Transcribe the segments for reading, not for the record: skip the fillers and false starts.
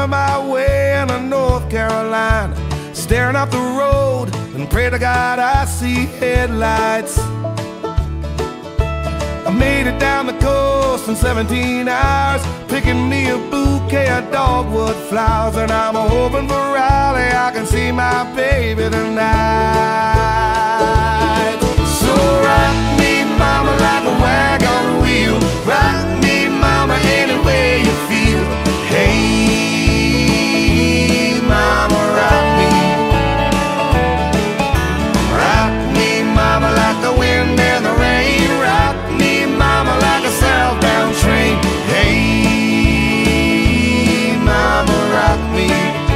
of my way into North Carolina, staring up the road and pray to God I see headlights. I made it down the coast in 17 hours, picking me a bouquet of dogwood flowers, and I'm hoping for Raleigh I can see my baby tonight. So rock me, mama, like a wagon wheel. Rock me, mama, any way you feel. Hey, mama, rock me. Rock me, mama, like the wind and the rain. Rock me, mama, like a southbound train. Hey, mama, rock me.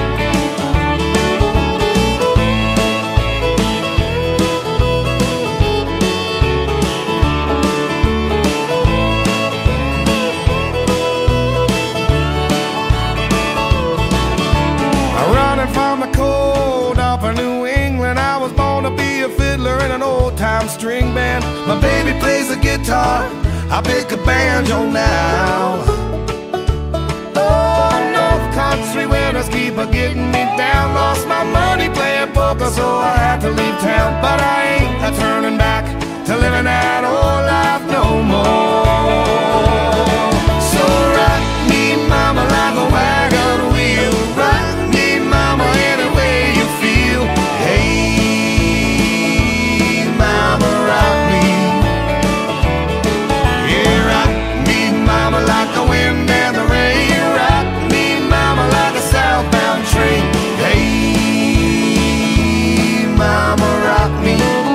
From the cold up in New England, I was born to be a fiddler in an old-time string band. My baby plays the guitar, I pick a banjo now. Oh, North Country winters keep getting me down. Lost my money playing poker, so I had to leave town. But I ain't turning back to living that old life no more. So rock me, mama, like a wagon wheel. Rock mama, any way you feel. Hey, mama, rock me. Yeah, rock me, mama, like the wind and the rain. Rock me, mama, like a southbound train. Hey, mama, rock me.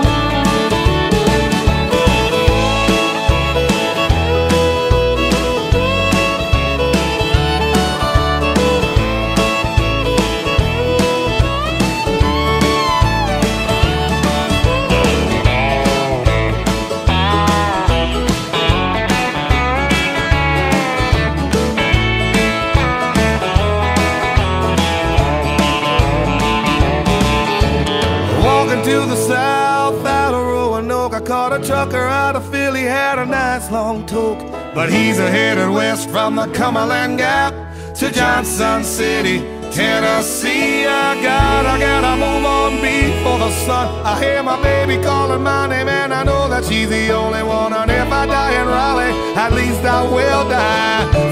To the south out of Roanoke, I caught a trucker out of Philly, had a nice long toke. But he's headed west from the Cumberland Gap to Johnson City, Tennessee. I gotta move on before the sun. I hear my baby calling my name, and I know that she's the only one. And if I die in Raleigh, at least I will die